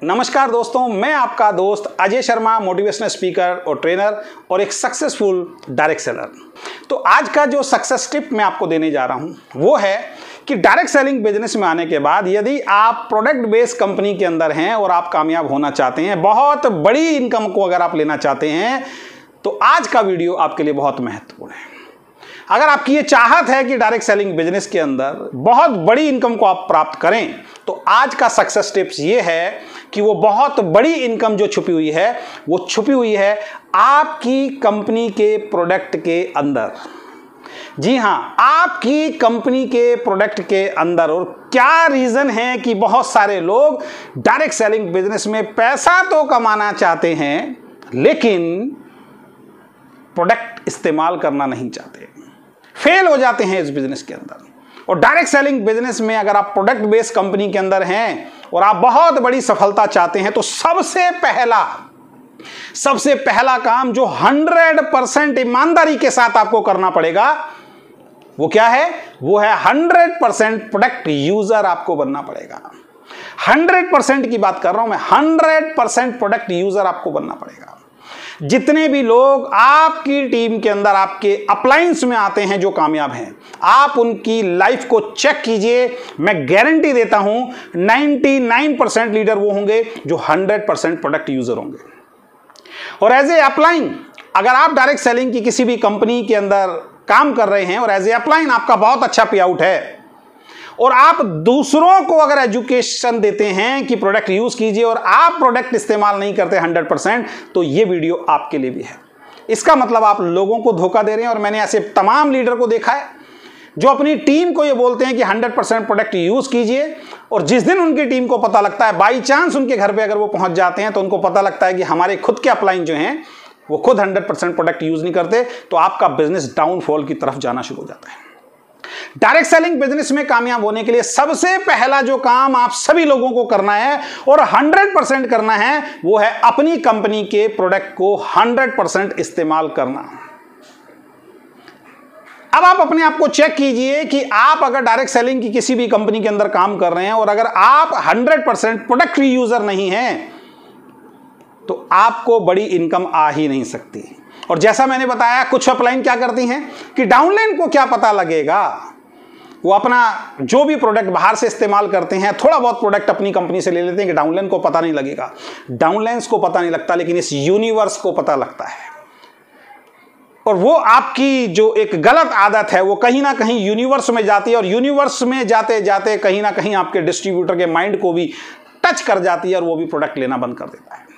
नमस्कार दोस्तों, मैं आपका दोस्त अजय शर्मा, मोटिवेशनल स्पीकर और ट्रेनर और एक सक्सेसफुल डायरेक्ट सेलर। तो आज का जो सक्सेस टिप मैं आपको देने जा रहा हूं वो है कि डायरेक्ट सेलिंग बिजनेस में आने के बाद यदि आप प्रोडक्ट बेस्ड कंपनी के अंदर हैं और आप कामयाब होना चाहते हैं, बहुत बड़ी इनकम को अगर आप लेना चाहते हैं, तो आज का वीडियो आपके लिए बहुत महत्वपूर्ण है। अगर आपकी ये चाहत है कि डायरेक्ट सेलिंग बिजनेस के अंदर बहुत बड़ी इनकम को आप प्राप्त करें, तो आज का सक्सेस टिप्स ये है कि वो बहुत बड़ी इनकम जो छुपी हुई है वो छुपी हुई है आपकी कंपनी के प्रोडक्ट के अंदर। जी हां, आपकी कंपनी के प्रोडक्ट के अंदर। और क्या रीजन है कि बहुत सारे लोग डायरेक्ट सेलिंग बिजनेस में पैसा तो कमाना चाहते हैं लेकिन प्रोडक्ट इस्तेमाल करना नहीं चाहते, फेल हो जाते हैं इस बिजनेस के अंदर। और डायरेक्ट सेलिंग बिजनेस में अगर आप प्रोडक्ट बेस्ड कंपनी के अंदर हैं और आप बहुत बड़ी सफलता चाहते हैं, तो सबसे पहला काम जो 100% ईमानदारी के साथ आपको करना पड़ेगा वो क्या है? वो है 100% प्रोडक्ट यूजर आपको बनना पड़ेगा। 100% की बात कर रहा हूं मैं, 100% प्रोडक्ट यूजर आपको बनना पड़ेगा। जितने भी लोग आपकी टीम के अंदर आपके अपलाइंस में आते हैं जो कामयाब हैं, आप उनकी लाइफ को चेक कीजिए। मैं गारंटी देता हूं 99% लीडर वो होंगे जो 100% प्रोडक्ट यूजर होंगे। और एज ए अपलाइन, अगर आप डायरेक्ट सेलिंग की किसी भी कंपनी के अंदर काम कर रहे हैं और एज ए अपलाइन आपका बहुत अच्छा पे आउट है और आप दूसरों को अगर एजुकेशन देते हैं कि प्रोडक्ट यूज कीजिए और आप प्रोडक्ट इस्तेमाल नहीं करते 100%, तो ये वीडियो आपके लिए भी है। इसका मतलब आप लोगों को धोखा दे रहे हैं। और मैंने ऐसे तमाम लीडर को देखा है जो अपनी टीम को ये बोलते हैं कि 100% प्रोडक्ट यूज कीजिए, और जिस दिन उनकी टीम को पता लगता है, बाई चांस उनके घर पे अगर वो पहुंच जाते हैं, तो उनको पता लगता है कि हमारे खुद के अपलाइन जो हैं वो खुद 100% प्रोडक्ट यूज नहीं करते, तो आपका बिजनेस डाउनफॉल की तरफ जाना शुरू हो जाता है। डायरेक्ट सेलिंग बिजनेस में कामयाब होने के लिए सबसे पहला जो काम आप सभी लोगों को करना है और 100% करना है वो है अपनी कंपनी के प्रोडक्ट को 100% इस्तेमाल करना। अब आप अपने आप को चेक कीजिए कि आप अगर डायरेक्ट सेलिंग की किसी भी कंपनी के अंदर काम कर रहे हैं और अगर आप 100% प्रोडक्ट यूजर नहीं हैं, तो आपको बड़ी इनकम आ ही नहीं सकती। और जैसा मैंने बताया, कुछ अपलाइन क्या करती हैं कि डाउनलाइन को क्या पता लगेगा, वो अपना जो भी प्रोडक्ट बाहर से इस्तेमाल करते हैं, थोड़ा बहुत प्रोडक्ट अपनी कंपनी से ले लेते हैं कि डाउनलाइन को पता नहीं लगेगा। डाउनलाइंस को पता नहीं लगता, लेकिन इस यूनिवर्स को पता लगता है। और वो आपकी जो एक गलत आदत है वो कहीं ना कहीं यूनिवर्स में जाती है, और यूनिवर्स में जाते जाते कहीं ना कहीं आपके डिस्ट्रीब्यूटर के माइंड को भी टच कर जाती है और वो भी प्रोडक्ट लेना बंद कर देता है।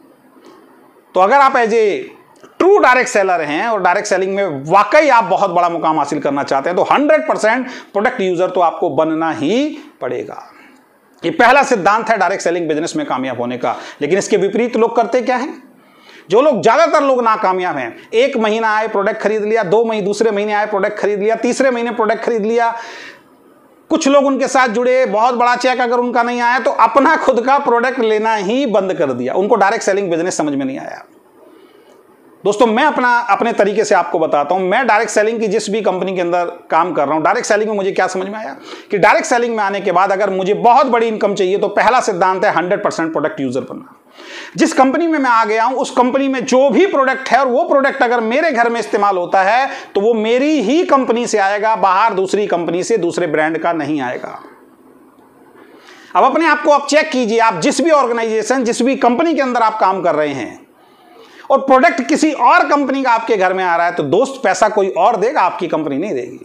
तो अगर आप as a true direct seller हैं और डायरेक्ट सेलिंग में वाकई आप बहुत बड़ा मुकाम हासिल करना चाहते हैं, तो 100% प्रोडक्ट यूजर तो आपको बनना ही पड़ेगा। ये पहला सिद्धांत है डायरेक्ट सेलिंग बिजनेस में कामयाब होने का। लेकिन इसके विपरीत लोग करते क्या हैं? जो लोग, ज्यादातर लोग नाकामयाब हैं, 1 महीना आए प्रोडक्ट खरीद लिया, 2 महीने, दूसरे महीने आए प्रोडक्ट खरीद लिया, तीसरे महीने प्रोडक्ट खरीद लिया। कुछ लोग उनके साथ जुड़े, बहुत बड़ा चेक अगर उनका नहीं आया तो अपना खुद का प्रोडक्ट लेना ही बंद कर दिया। उनको डायरेक्ट सेलिंग बिजनेस समझ में नहीं आया। दोस्तों, मैं अपने तरीके से आपको बताता हूं। मैं डायरेक्ट सेलिंग की जिस भी कंपनी के अंदर काम कर रहा हूं, डायरेक्ट सेलिंग में मुझे क्या समझ में आया कि डायरेक्ट सेलिंग में आने के बाद अगर मुझे बहुत बड़ी इनकम चाहिए तो पहला सिद्धांत है 100% प्रोडक्ट यूजर बनना। जिस कंपनी में मैं आ गया हूं उस कंपनी में जो भी प्रोडक्ट है और वो प्रोडक्ट अगर मेरे घर में इस्तेमाल होता है तो वो मेरी ही कंपनी से आएगा, बाहर दूसरी कंपनी से, दूसरे ब्रांड का नहीं आएगा। अब अपने आप को आप चेक कीजिए, आप जिस भी ऑर्गेनाइजेशन, जिस भी कंपनी के अंदर आप काम कर रहे हैं और प्रोडक्ट किसी और कंपनी का आपके घर में आ रहा है, तो दोस्त पैसा कोई और देगा, आपकी कंपनी नहीं देगी।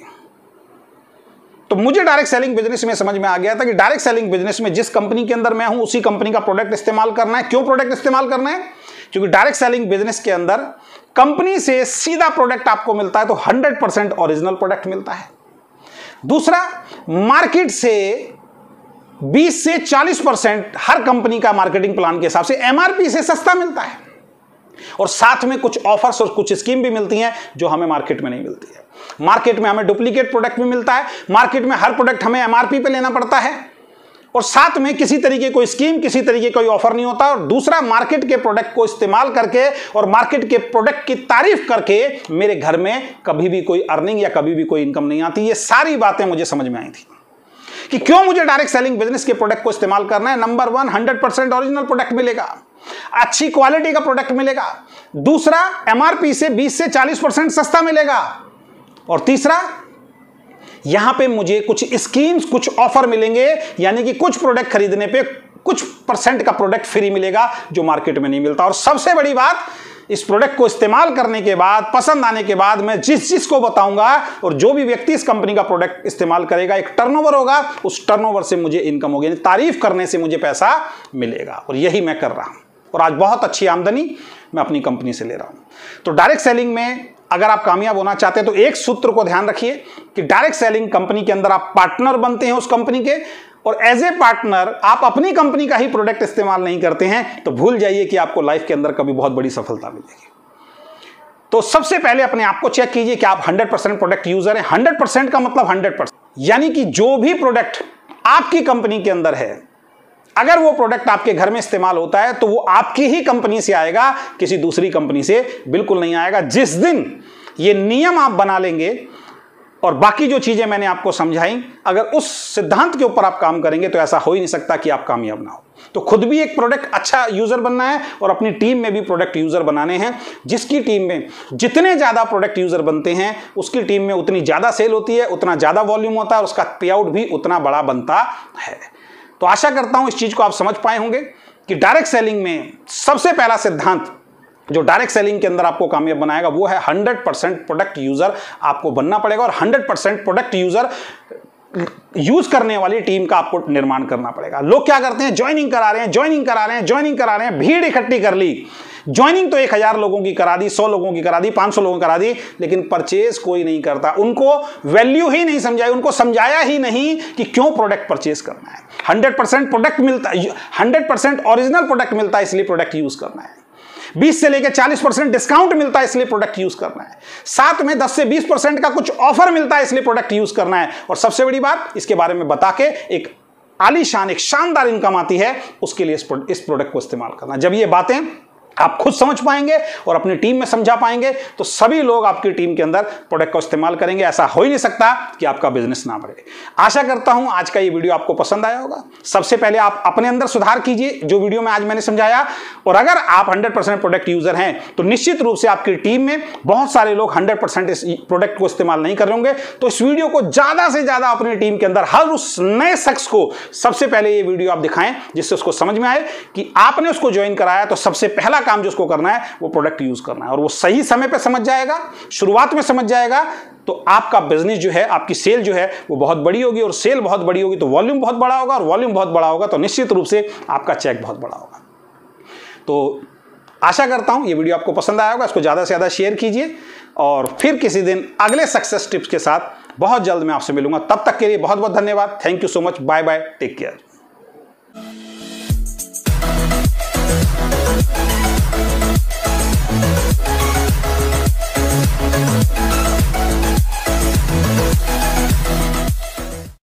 तो मुझे डायरेक्ट सेलिंग बिजनेस में समझ में आ गया था कि डायरेक्ट सेलिंग बिजनेस में जिस कंपनी के अंदर मैं हूं उसी कंपनी का प्रोडक्ट इस्तेमाल करना है। क्यों प्रोडक्ट इस्तेमाल करना है? क्योंकि डायरेक्ट सेलिंग बिजनेस के अंदर कंपनी से सीधा प्रोडक्ट आपको मिलता है तो 100% ओरिजिनल प्रोडक्ट मिलता है। दूसरा, मार्केट से 20 से 40% हर कंपनी का मार्केटिंग प्लान के हिसाब से एमआरपी से सस्ता मिलता है, और साथ में कुछ ऑफर्स और कुछ स्कीम भी मिलती हैं जो हमें मार्केट में नहीं मिलती है। मार्केट में हमें डुप्लीकेट प्रोडक्ट भी मिलता है, मार्केट में हर प्रोडक्ट हमें एमआरपी पे लेना पड़ता है, और साथ में किसी तरीके कोई स्कीम, किसी तरीके कोई ऑफर नहीं होता। और दूसरा, मार्केट के प्रोडक्ट को इस्तेमाल करके और मार्केट के प्रोडक्ट की तारीफ करके मेरे घर में कभी भी कोई अर्निंग या कभी भी कोई इनकम नहीं आती। ये सारी बातें मुझे समझ में आई थी कि क्यों मुझे डायरेक्ट सेलिंग बिजनेस के प्रोडक्ट को इस्तेमाल करना है। नंबर 1, 100% ओरिजिनल प्रोडक्ट मिलेगा, अच्छी क्वालिटी का प्रोडक्ट मिलेगा। दूसरा, एमआरपी से 20 से 40% सस्ता मिलेगा। और तीसरा, यहां पे मुझे कुछ स्कीम्स, कुछ ऑफर मिलेंगे, यानी कि कुछ प्रोडक्ट खरीदने पे कुछ % का प्रोडक्ट फ्री मिलेगा जो मार्केट में नहीं मिलता। और सबसे बड़ी बात, इस प्रोडक्ट को इस्तेमाल करने के बाद, पसंद आने के बाद मैं जिस को बताऊंगा और जो भी व्यक्ति इस कंपनी का प्रोडक्ट इस्तेमाल करेगा, एक टर्नओवर होगा, उस टर्नओवर से मुझे इनकम होगी, तारीफ करने से मुझे पैसा मिलेगा। और यही मैं कर रहा हूं और आज बहुत अच्छी आमदनी मैं अपनी कंपनी से ले रहा हूं। तो डायरेक्ट सेलिंग में अगर आप कामयाब होना चाहते हैं तो एक सूत्र को ध्यान रखिए कि डायरेक्ट सेलिंग कंपनी के अंदर आप पार्टनर बनते हैं उस कंपनी के, और एज ए पार्टनर आप अपनी कंपनी का ही प्रोडक्ट इस्तेमाल नहीं करते हैं, तो भूल जाइए कि आपको लाइफ के अंदर कभी बहुत बड़ी सफलता मिलेगी। तो सबसे पहले अपने आप को चेक कीजिए कि आप 100% प्रोडक्ट यूजर हैं। 100% का मतलब 100%, यानी कि जो भी प्रोडक्ट आपकी कंपनी के अंदर है, अगर वो प्रोडक्ट आपके घर में इस्तेमाल होता है तो वो आपकी ही कंपनी से आएगा, किसी दूसरी कंपनी से बिल्कुल नहीं आएगा। जिस दिन ये नियम आप बना लेंगे और बाकी जो चीजें मैंने आपको समझाई, अगर उस सिद्धांत के ऊपर आप काम करेंगे तो ऐसा हो ही नहीं सकता कि आप कामयाब ना हो। तो खुद भी एक प्रोडक्ट अच्छा यूजर बनना है और अपनी टीम में भी प्रोडक्ट यूजर बनाने हैं। जिसकी टीम में जितने ज्यादा प्रोडक्ट यूजर बनते हैं, उसकी टीम में उतनी ज्यादा सेल होती है, उतना ज्यादा वॉल्यूम होता है और उसका पे आउट भी उतना बड़ा बनता है। तो आशा करता हूं इस चीज को आप समझ पाए होंगे कि डायरेक्ट सेलिंग में सबसे पहला सिद्धांत जो डायरेक्ट सेलिंग के अंदर आपको कामयाब बनाएगा वो है 100% प्रोडक्ट यूजर आपको बनना पड़ेगा और 100% प्रोडक्ट यूजर यूज करने वाली टीम का आपको निर्माण करना पड़ेगा। लोग क्या करते हैं, ज्वाइनिंग करा रहे हैं, ज्वाइनिंग करा रहे हैं, ज्वाइनिंग करा रहे हैं, भीड़ इकट्ठी कर ली, ज्वाइनिंग तो 1000 लोगों की करा दी, 100 लोगों की करा दी, 500 लोगों की करा दी, लेकिन परचेज कोई नहीं करता। उनको वैल्यू ही नहीं समझाई, उनको समझाया ही नहीं कि क्यों प्रोडक्ट परचेज करना है। 100% प्रोडक्ट मिलता है, 100% ओरिजिनल प्रोडक्ट मिलता है, इसलिए प्रोडक्ट यूज करना है। 20 से लेकर 40% डिस्काउंट मिलता है, इसलिए प्रोडक्ट यूज करना है। साथ में 10 से 20% का कुछ ऑफर मिलता है, इसलिए प्रोडक्ट यूज करना है। और सबसे बड़ी बात, इसके बारे में बता के एक आलीशान, एक शानदार इनकम आती है, उसके लिए इस प्रोडक्ट को इस्तेमाल करना। जब ये बातें आप खुद समझ पाएंगे और अपनी टीम में समझा पाएंगे तो सभी लोग आपकी टीम के अंदर प्रोडक्ट को इस्तेमाल करेंगे। ऐसा हो ही नहीं सकता कि आपका बिजनेस ना बढ़े। आशा करता हूं आज का ये वीडियो आपको पसंद आया होगा। सबसे पहले आप अपने अंदर सुधार कीजिए जो वीडियो में आज मैंने समझाया, और अगर आप 100% प्रोडक्ट यूजर हैं तो निश्चित रूप से आपकी टीम में बहुत सारे लोग 100% इस प्रोडक्ट को इस्तेमाल नहीं कर रहे होंगे। तो इस वीडियो को ज्यादा से ज्यादा अपनी टीम के अंदर हर उस नए शख्स को सबसे पहले ये वीडियो आप दिखाएं जिससे उसको समझ में आए कि आपने उसको ज्वाइन कराया, तो सबसे पहला काम जो उसको करना है वो प्रोडक्ट यूज करना है। और वो सही समय पे समझ जाएगा, शुरुआत में समझ जाएगा, तो आपका बिजनेस जो है, आपकी सेल जो है वो बहुत बड़ी होगी, और सेल बहुत बड़ी होगी तो वॉल्यूम बहुत बड़ा होगा, और वॉल्यूम बहुत बड़ा होगा तो निश्चित रूप से आपका चेक बहुत बड़ा होगा। तो आशा करता हूं ये वीडियो आपको पसंद आया होगा। इसको ज्यादा से ज्यादा शेयर कीजिए और फिर किसी दिन अगले सक्सेस टिप्स के साथ बहुत जल्द मैं आपसे मिलूंगा। तब तक के लिए बहुत बहुत धन्यवाद। Thank you so much. Bye bye, take care.